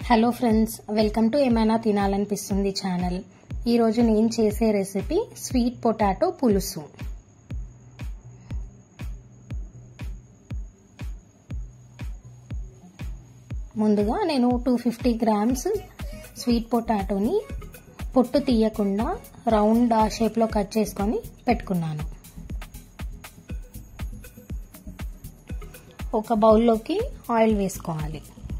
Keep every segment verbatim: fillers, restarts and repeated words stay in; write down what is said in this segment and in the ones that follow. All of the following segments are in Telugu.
హలో ఫ్రెండ్స్, వెల్కమ్ టు ఏమైనా తినాలనిపిస్తుంది ఛానల్. ఈరోజు నేను చేసే రెసిపీ స్వీట్ పొటాటో పులుసు. ముందుగా నేను టూ ఫిఫ్టీ గ్రామ్స్ స్వీట్ పొటాటోని పొట్టు తీయకుండా రౌండ్ షేప్లో కట్ చేసుకొని పెట్టుకున్నాను. ఒక బౌల్లోకి ఆయిల్ వేసుకోవాలి.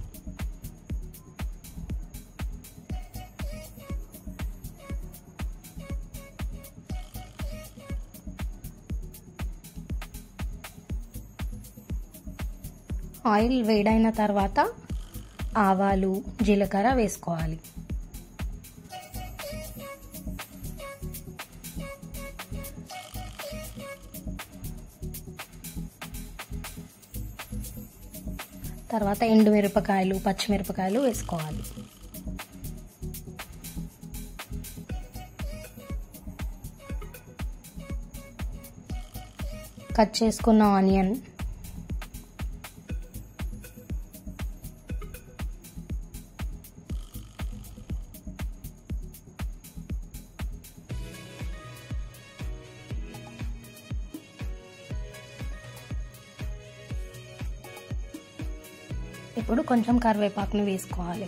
ఆయిల్ వేడైన తర్వాత ఆవాలు, జీలకర్ర వేసుకోవాలి. తర్వాత ఎండుమిరపకాయలు, పచ్చిమిరపకాయలు వేసుకోవాలి. కట్ చేసుకున్న ఆనియన్, ఇప్పుడు కొంచెం కరివేపాకుని వేసుకోవాలి.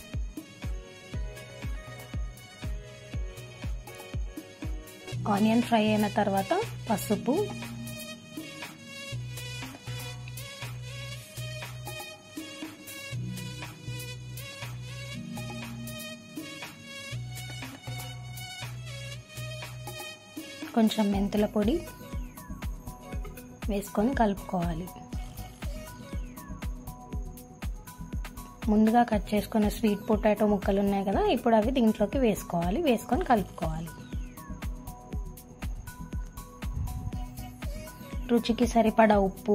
ఆనియన్ ఫ్రై అయిన తర్వాత పసుపు, కొంచెం మెంతుల పొడి వేసుకొని కలుపుకోవాలి. ముందుగా కట్ చేసుకున్న స్వీట్ పొటాటో ముక్కలు ఉన్నాయి కదా, ఇప్పుడు అవి దీంట్లోకి వేసుకోవాలి. వేసుకొని కలుపుకోవాలి. రుచికి సరిపడా ఉప్పు,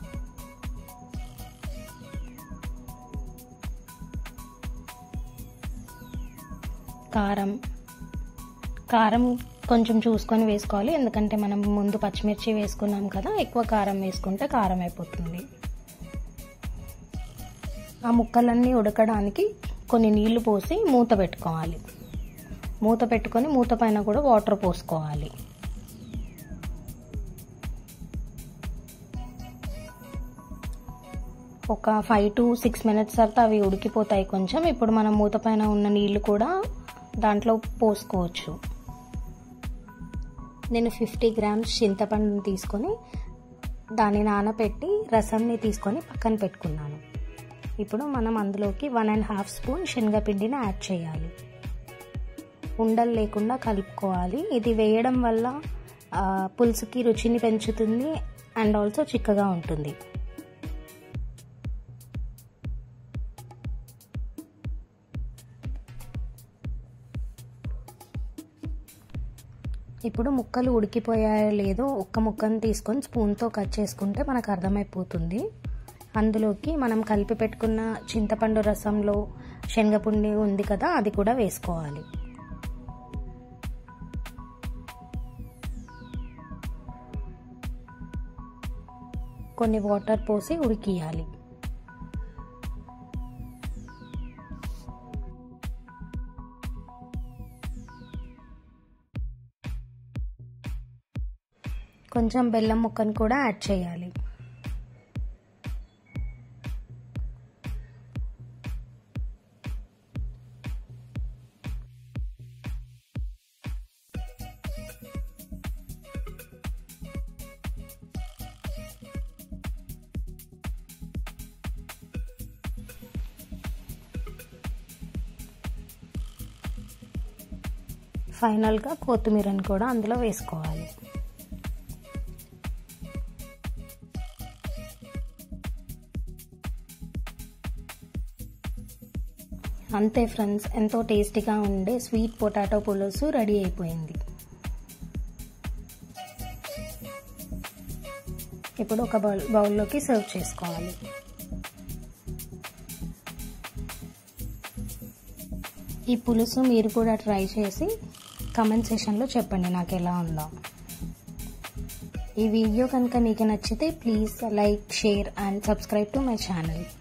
కారం కారం కొంచెం చూసుకొని వేసుకోవాలి, ఎందుకంటే మనం ముందు పచ్చిమిర్చి వేసుకున్నాం కదా, ఎక్కువ కారం వేసుకుంటే కారం అయిపోతుంది. ఆ ముక్కలన్నీ ఉడకడానికి కొన్ని నీళ్లు పోసి మూత పెట్టుకోవాలి. మూత పెట్టుకొని మూత పైన కూడా వాటర్ పోసుకోవాలి. ఒక ఫైవ్ టు సిక్స్ మినిట్స్ తర్వాత అవి ఉడికిపోతాయి కొంచెం. ఇప్పుడు మనం మూత పైన ఉన్న నీళ్లు కూడా దాంట్లో పోసుకోవచ్చు. నేను ఫిఫ్టీ గ్రామ్స్ చింతపండుని తీసుకొని దాన్ని నానబెట్టి రసంని తీసుకొని పక్కన పెట్టుకున్నాను. ఇప్పుడు మనం అందులోకి వన్ అండ్ హాఫ్ స్పూన్ శనగపిండిని యాడ్ చేయాలి. ఉండలు లేకుండా కలుపుకోవాలి. ఇది వేయడం వల్ల పులుసుకి రుచిని పెంచుతుంది అండ్ ఆల్సో చిక్కగా ఉంటుంది. ఇప్పుడు ముక్కలు ఉడికిపోయాయో లేదో ఒక్క ముక్కను తీసుకొని స్పూన్తో కట్ చేసుకుంటే మనకు అర్థమైపోతుంది. అందులోకి మనం కలిపి పెట్టుకున్న చింతపండు రసంలో శనగపిండి ఉంది కదా, అది కూడా వేసుకోవాలి. కొన్ని వాటర్ పోసి ఉడికియాలి. కొంచెం బెల్లం ముక్కను కూడా యాడ్ చేయాలి. ఫైనల్గా కొత్తిమీరని కూడా అందులో వేసుకోవాలి. అంతే ఫ్రెండ్స్, ఎంతో టేస్టీగా ఉండే స్వీట్ పొటాటో పులుసు రెడీ అయిపోయింది. ఇప్పుడు ఒక బౌల్ బౌల్లోకి సర్వ్ చేసుకోవాలి. ఈ పులుసు మీరు కూడా ట్రై చేసి కామెంట్ సెక్షన్లో చెప్పండి నాకు ఎలా ఉందో. ఈ వీడియో కనుక మీకు నచ్చితే please like, share and subscribe to my channel.